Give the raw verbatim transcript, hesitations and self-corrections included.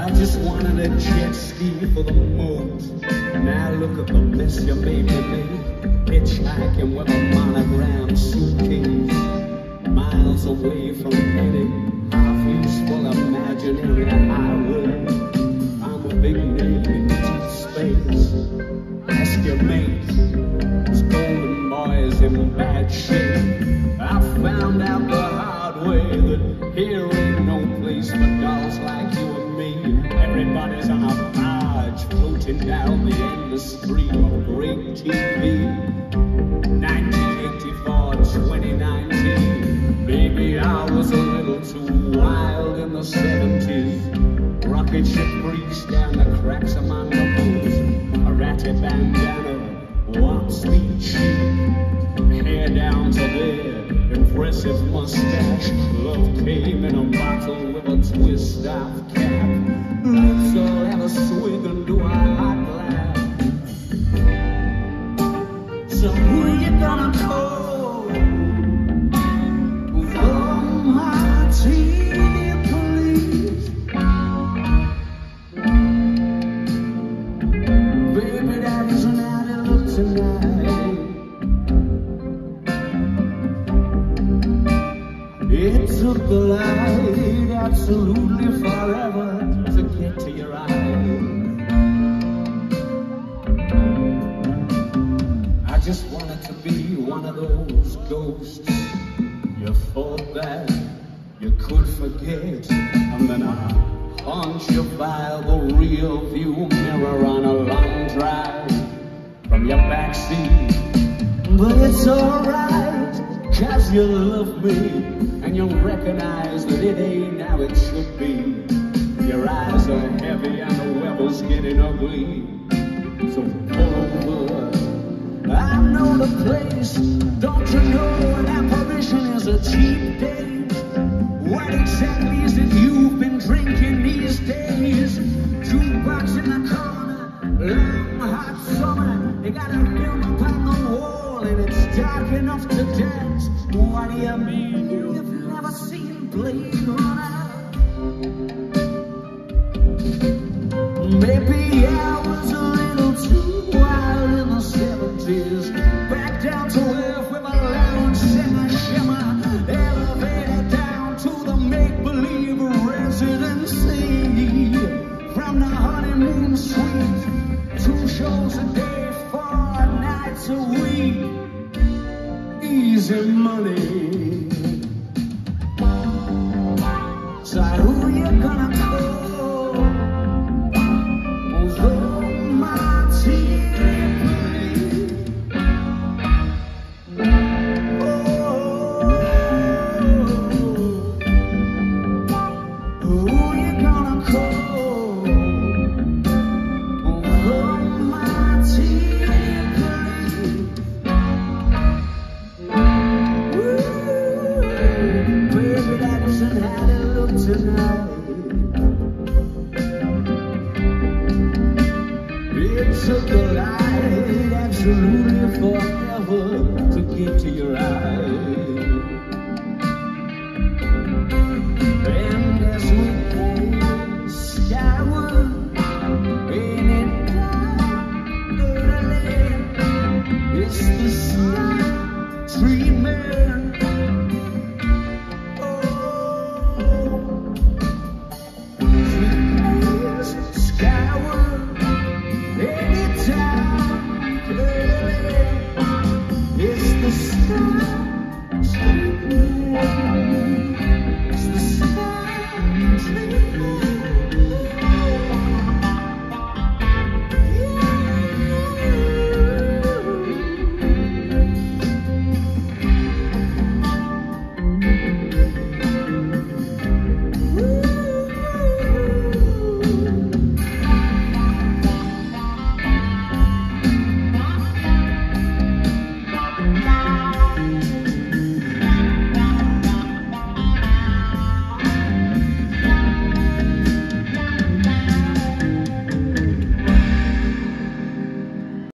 I just wanted a jet ski for the moon. Now look at the mess you made with me. Hitchhiking with a monogram suitcase, miles away from any half-useful imaginary highway. I'm a big name in deep space. Ask your mates, this golden boy is in bad shape. I found out the hard way that here ain't no place for dolls like you and me. Everybody's on a barge floating down the endless stream of great T V. nineteen eighty-four, twenty nineteen. Baby, I was a little too wild in the seventies. Rocket ship breeze down the cracks of my knuckles. A ratty bandana, walk sweet cheek, hair down to there, impressive mustache. Love came in a bottle with a twist-off cap. Let's all have a swig and do a hot laugh. So who you gonna call for my tea, please? Baby, that isn't how they look tonight. It took the light absolutely forever to get to your eyes. I just wanted to be one of those ghosts you thought that you could forget, and then I haunt you by the rear view mirror on a long drive from your backseat. But it's alright, cause you love me, and you'll recognize that it ain't how it should be. Your eyes are heavy and the weather's getting ugly, so pull over. I know the place. Don't you know an apparition is a cheap date? What exactly is it you've been drinking these days? Jukebox in the corner, long hot summer. You got a film up on the wall and it's dark enough to dance. What do you mean you've never seen Blade Runner? Maybe I was a little too wild in the seventies. Back down to earth with a loud shimmer shimmer. Elevator down to the make-believe residency. From the honeymoon suite, two shows a day, four nights a week. Easy money. So who you gonna call? It took the light absolutely for